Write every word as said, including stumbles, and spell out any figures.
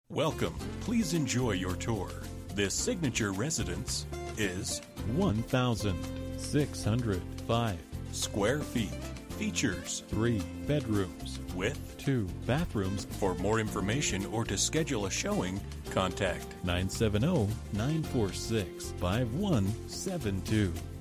Welcome. Please enjoy your tour. This signature residence is one thousand six hundred five square feet. Features three bedrooms with two bathrooms. For more information or to schedule a showing, contact nine seven zero, nine four six, five one seven two.